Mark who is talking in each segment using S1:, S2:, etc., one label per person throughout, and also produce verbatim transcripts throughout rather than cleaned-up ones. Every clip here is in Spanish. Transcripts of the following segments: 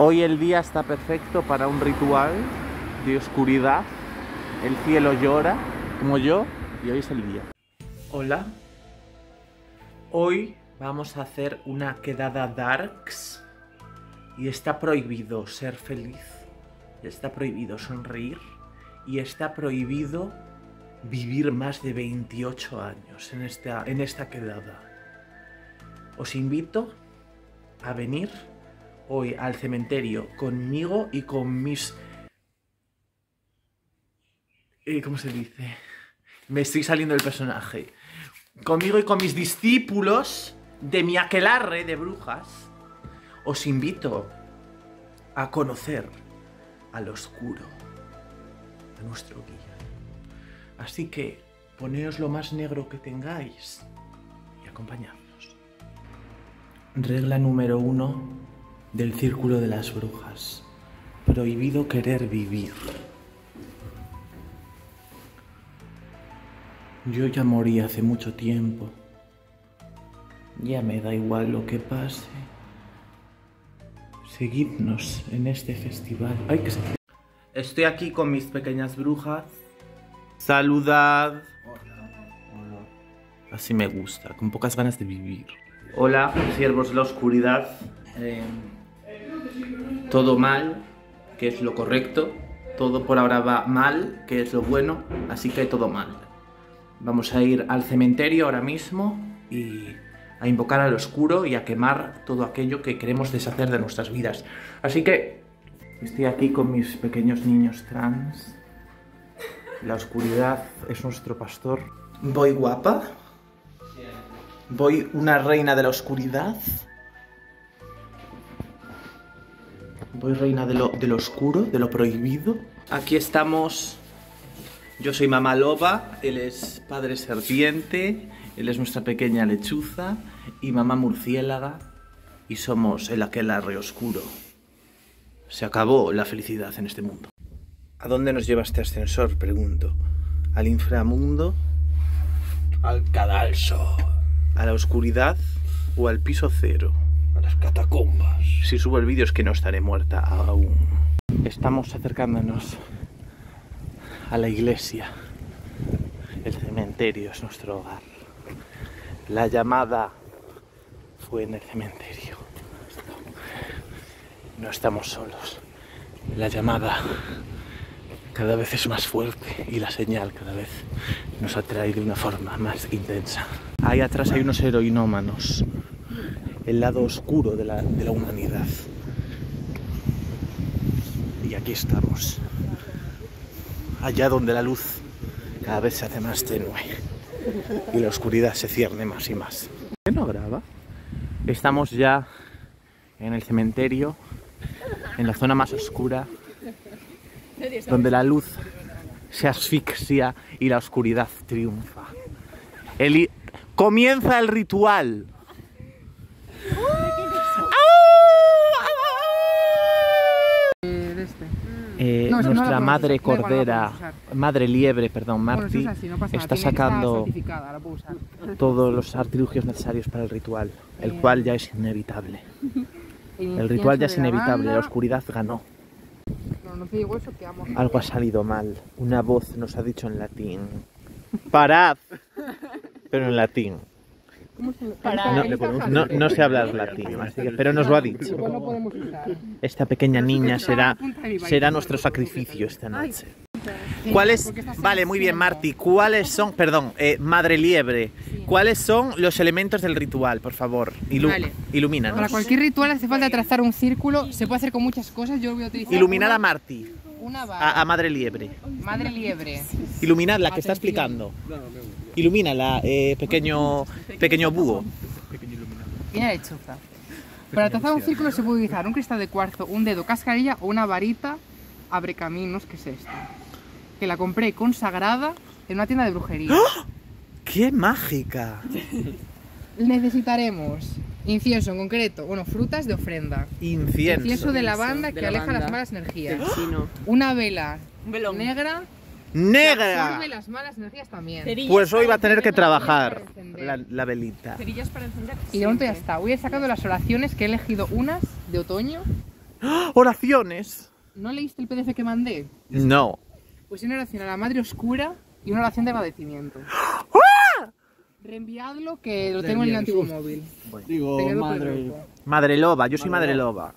S1: Hoy el día está perfecto para un ritual de oscuridad. El cielo llora, como yo, y hoy es el día. Hola. Hoy vamos a hacer una quedada darks. Y está prohibido ser feliz. Está prohibido sonreír. Y está prohibido vivir más de veintiocho años en esta, en esta quedada. Os invito a venir hoy al cementerio conmigo y con mis... Eh, ¿Cómo se dice? Me estoy saliendo del personaje. Conmigo y con mis discípulos de mi aquelarre de brujas. Os invito a conocer al oscuro, a nuestro guía. Así que poneos lo más negro que tengáis y acompañadnos. Regla número uno del círculo de las brujas. Prohibido querer vivir. Yo ya morí hace mucho tiempo. Ya me da igual lo que pase. Seguidnos en este festival. Ay, que se... Estoy aquí con mis pequeñas brujas. Saludad. Hola. Hola. Así me gusta, con pocas ganas de vivir. Hola, siervos de la oscuridad. Eh, todo mal, que es lo correcto. Todo por ahora va mal, que es lo bueno. Así que todo mal. Vamos a ir al cementerio ahora mismo y a invocar al oscuro y a quemar todo aquello que queremos deshacer de nuestras vidas. Así que estoy aquí con mis pequeños niños trans. La oscuridad es nuestro pastor. ¿Voy guapa? ¿Voy una reina de la oscuridad? ¿Voy reina de lo, de lo oscuro, de lo prohibido? Aquí estamos. Yo soy mamá loba, él es padre serpiente, él es nuestra pequeña lechuza y mamá murciélaga. Y somos el aquelarre oscuro. Se acabó la felicidad en este mundo. ¿A dónde nos lleva este ascensor? Pregunto. ¿Al inframundo? ¿Al cadalso? ¿A la oscuridad o al piso cero? A las catacumbas. Si subo el vídeo es que no estaré muerta aún. Estamos acercándonos a la iglesia. El cementerio es nuestro hogar. La llamada fue en el cementerio. No estamos solos. La llamada cada vez es más fuerte y la señal cada vez nos atrae de una forma más intensa. Ahí atrás hay unos heroinómanos, el lado oscuro de la, de la humanidad. Y aquí estamos, allá donde la luz cada vez se hace más tenue y la oscuridad se cierne más y más. ¿Qué no graba? Estamos ya en el cementerio, en la zona más oscura, donde la luz se asfixia y la oscuridad triunfa. El... Comienza el ritual. Eh, no, nuestra no madre cordera, madre liebre, perdón, Marti, bueno, así, no está nada. Sacando todos los artilugios necesarios para el ritual, el eh... cual ya es inevitable. El ritual ya es inevitable, la oscuridad ganó. No, no te digo eso, que amo. Algo ha salido mal. Una voz nos ha dicho en latín: ¡parad! Pero en latín. ¿Cómo se no, no, no sé hablar latín, así que, pero nos lo ha dicho. Esta pequeña niña será, será nuestro sacrificio esta noche. ¿Cuáles? Vale, muy bien, Marti. ¿Cuáles son, perdón, eh, madre liebre, cuáles son los elementos del ritual, por favor? Ilu vale. Ilumínanos.
S2: Para cualquier ritual hace falta trazar un círculo. Se puede hacer con muchas cosas. Yo voy a utilizar.
S1: Iluminar una, a Marti.
S2: Una
S1: a, a madre liebre.
S2: Madre liebre.
S1: Iluminar la que está explicando. Ilumínala, eh, pequeño, pequeño búho.
S2: Viene lechuza. Para trazar un círculo se puede utilizar un cristal de cuarzo, un dedo cascarilla o una varita abre caminos, que es esta. Que la compré consagrada en una tienda de brujería.
S1: ¡Oh! ¡Qué mágica!
S2: Necesitaremos incienso en concreto, bueno, frutas de ofrenda.
S1: Incienso.
S2: Incienso de lavanda que de aleja lavanda. las malas energías. ¡Oh! Una vela un negra.
S1: ¡Negra!
S2: Que las malas energías también.
S1: Cerillas pues hoy va a tener que trabajar la, la velita.
S2: Cerillas para encender. Y de momento ya está. Hoy he sacado las oraciones que he elegido unas de otoño
S1: ¡Ah! ¡Oraciones!
S2: ¿No leíste el P D F que mandé?
S1: No.
S2: Pues una oración a la Madre Oscura y una oración de agradecimiento.
S1: ¡Ah!
S2: Reenviadlo, que lo tengo en el antiguo móvil.
S3: Digo,
S2: Pegado por el
S3: madre.
S2: grupo.
S1: Madre loba, yo soy madre loba.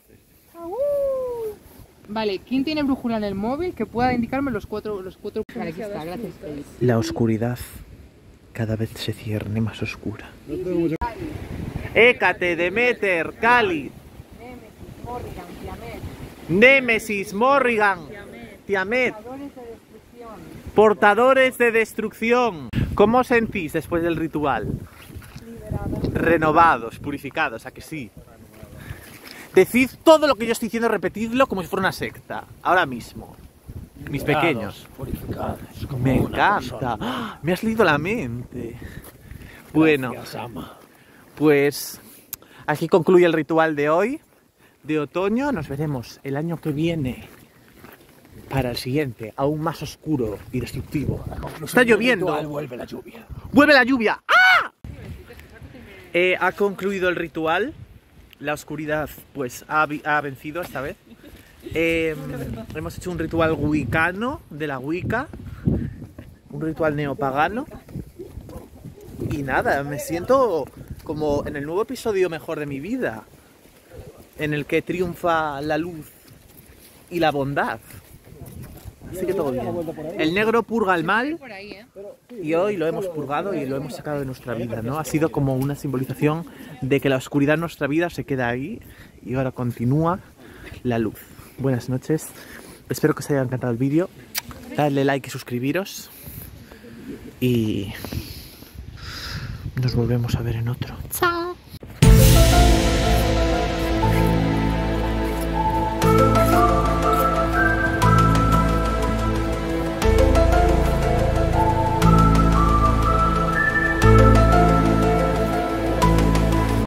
S2: Vale, ¿quién tiene brújula en el móvil que pueda indicarme los cuatro... Los cuatro... Vale, aquí está, gracias.
S1: La oscuridad cada vez se cierne más oscura. Hécate, Demeter, Cali,
S2: Némesis, Morrigan, Tiamet,
S1: Némesis, Morrigan, Tiamet,
S2: portadores de destrucción,
S1: portadores de destrucción. ¿Cómo os sentís después del ritual?
S2: liberados.
S1: Renovados, purificados, ¿a que sí? Decid todo lo que yo estoy diciendo, repetidlo como si fuera una secta, ahora mismo. Mis pequeños.
S3: Purificados, como
S1: Me
S3: una
S1: encanta.
S3: persona.
S1: ¡Ah! Me has leído la mente. Bueno,
S3: Gracias, ama.
S1: pues aquí concluye el ritual de hoy, de otoño. Nos veremos el año que viene para el siguiente, aún más oscuro y destructivo. Está lloviendo.
S3: Ritual, vuelve la lluvia.
S1: ¡Vuelve la lluvia! ¡Ah! Eh, ha concluido el ritual. La oscuridad, pues, ha, vi- ha vencido esta vez. Eh, hemos hecho un ritual wicano de la Wicca. Un ritual neopagano. Y nada, me siento como en el nuevo episodio mejor de mi vida. En el que triunfa la luz y la bondad. Así que todo bien. El negro purga el mal.
S2: Por ahí, ¿eh?
S1: Y hoy lo hemos purgado y lo hemos sacado de nuestra vida, ¿no? Ha sido como una simbolización de que la oscuridad en nuestra vida se queda ahí y ahora continúa la luz. Buenas noches, espero que os haya encantado el vídeo, dadle like y suscribiros y nos volvemos a ver en otro. ¡Chao!